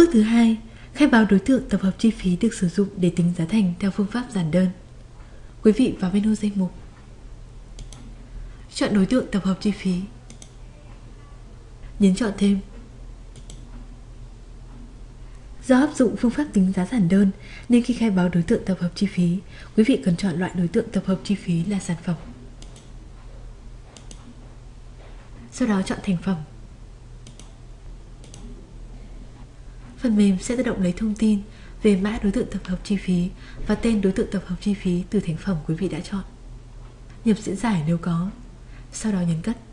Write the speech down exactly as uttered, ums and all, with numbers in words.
Bước thứ hai, khai báo đối tượng tập hợp chi phí được sử dụng để tính giá thành theo phương pháp giản đơn. Quý vị vào menu danh mục, chọn đối tượng tập hợp chi phí, nhấn chọn thêm. Do áp dụng phương pháp tính giá giản đơn nên khi khai báo đối tượng tập hợp chi phí, quý vị cần chọn loại đối tượng tập hợp chi phí là sản phẩm. Sau đó chọn thành phẩm. Phần mềm sẽ tự động lấy thông tin về mã đối tượng tập hợp chi phí và tên đối tượng tập hợp chi phí từ thành phẩm quý vị đã chọn. Nhập diễn giải nếu có, sau đó nhấn cất.